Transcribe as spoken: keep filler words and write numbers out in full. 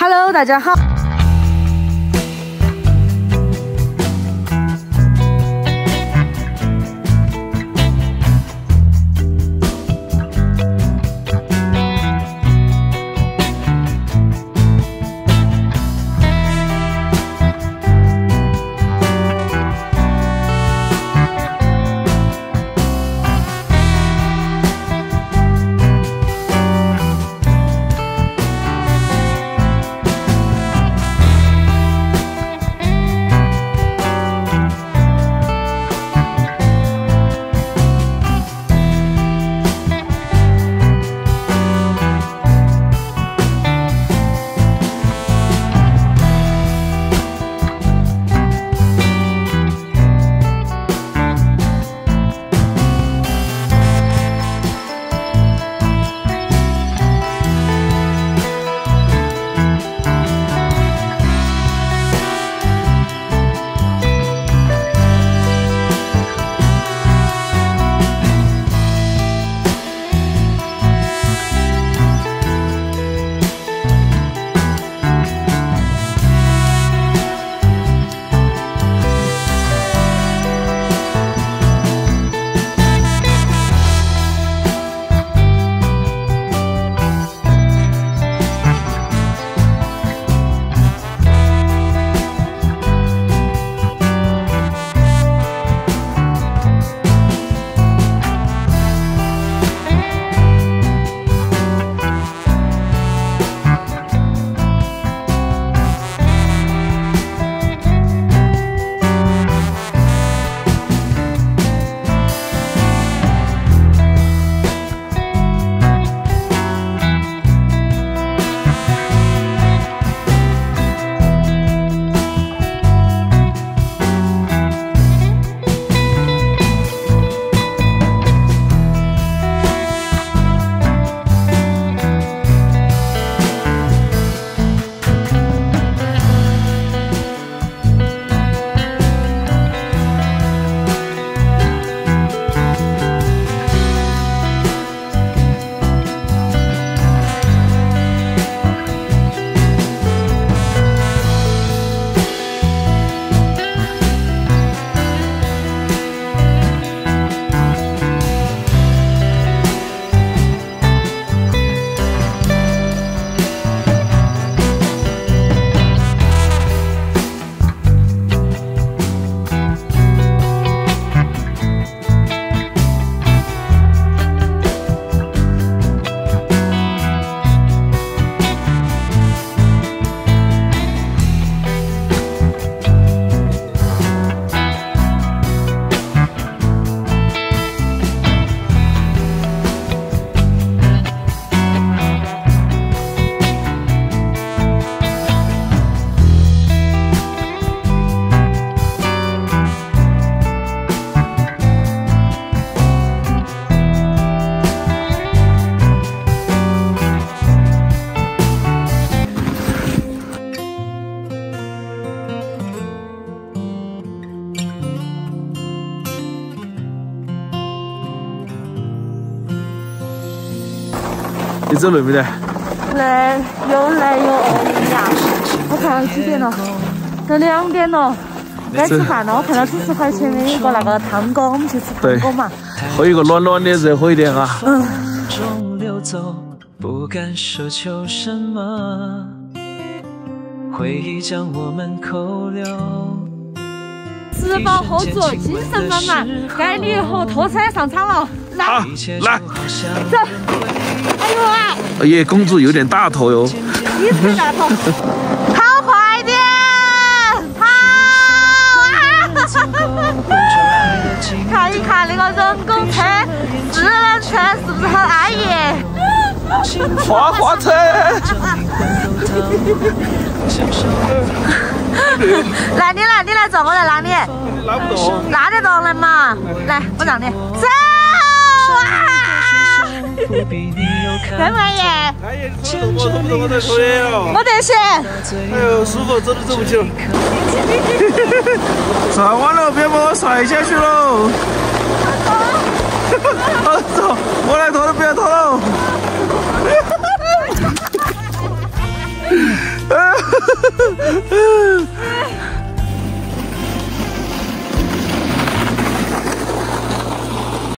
Hello， 大家好。 你走累没得？ 累，又累又饿呀！我看几点了？都两点了，该吃饭了。我看到指示牌前面有个那个汤锅，我们去吃汤锅嘛。 喝一个暖暖的，热乎一点啊。 嗯。 不敢奢求什么，回忆将我们扣留。 吃饱喝足，精神满满，该你和拖车上场了。来， 好，来， 走。哎呦啊！ 哎呀，公主有点大头哟。 你才大头。跑快点！跑啊！看一看那个人工车、智能车是不是很安逸？ 花花车。 来，你来，你来坐，我来拉你。 拉不动。 拉得动来嘛？来，我让你。走啊！愿不愿意？ 哎呀，走不走不走我在说的哟。 没得行。 哎呦，舒服，走都走不起了。算完了，别把我摔下去喽。好走，我来拖了，不要拖了。哎